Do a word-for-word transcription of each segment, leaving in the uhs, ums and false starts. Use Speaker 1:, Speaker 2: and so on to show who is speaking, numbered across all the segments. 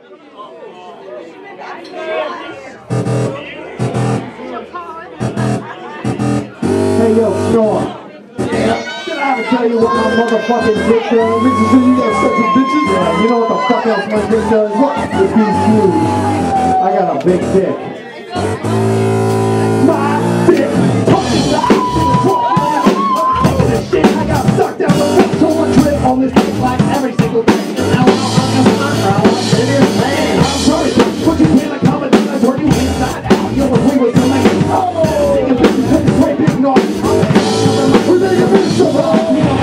Speaker 1: Hey yo, Sean. Yeah. Did I ever tell you what my motherfucking dick does? Bitches, you got such a bitches. Yeah, you know what the fuck else my dick does? What? It beats you. I got a big dick. My dick. Fucking loud. This shit, I got sucked down the front so much trip on this dick like every single day. And now I'm fucking smart, bro. It is man. I'm sorry, but you can't accommodate us working inside out. You know what we was doing? Oh, singing bitches with this great big noise. We're making this so long.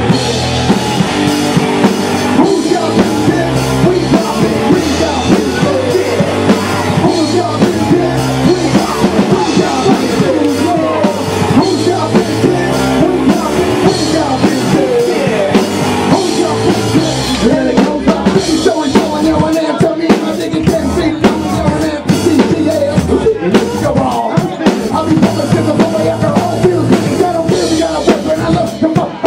Speaker 1: Who's got this dick? We got it. We got this dick. Who's got this dick? We got it. We got this dick. Who's got this dick? We got it. We got this dick. Who's got this dick? And it goes up. Showing, showing, yo, and after me, my nigga can't see. You're an empty C C A. Go on. I'll be fucking sick of all my after all feels. You gotta feel, you gotta whip, and I love the fuck.